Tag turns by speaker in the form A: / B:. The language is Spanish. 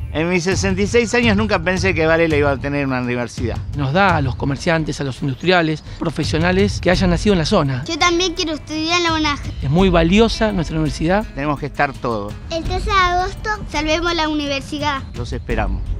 A: En mis 66 años nunca pensé que Varela iba a tener una universidad.
B: Nos da a los comerciantes, a los industriales, profesionales que hayan nacido en la zona.
C: Yo también quiero estudiar en la UNAJ.
B: Es muy valiosa nuestra universidad.
A: Tenemos que estar todos.
C: El 13 de agosto salvemos la universidad.
A: Los esperamos.